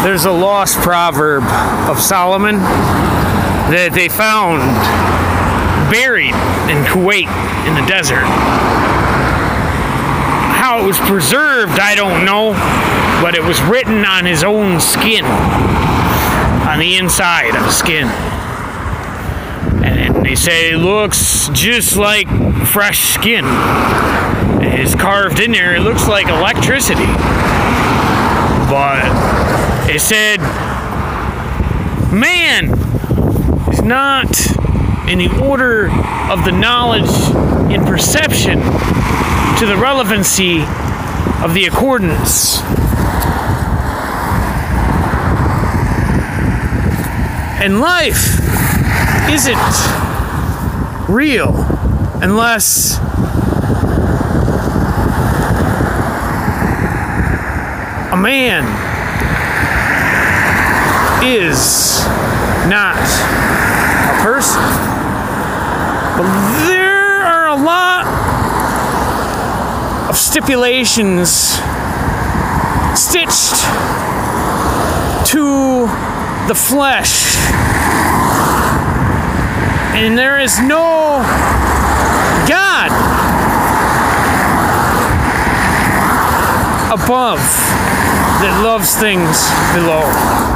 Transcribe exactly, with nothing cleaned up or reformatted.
There's a lost proverb of Solomon that they found buried in Kuwait in the desert. How it was preserved, I don't know, but it was written on his own skin, on the inside of the skin. And they say it looks just like fresh skin. It's carved in there. It looks like electricity. But it said, man is not in the order of the knowledge in perception to the relevancy of the accordance. And life isn't real unless a man is not a person. But there are a lot of stipulations stitched to the flesh, and there is no God above that loves things below.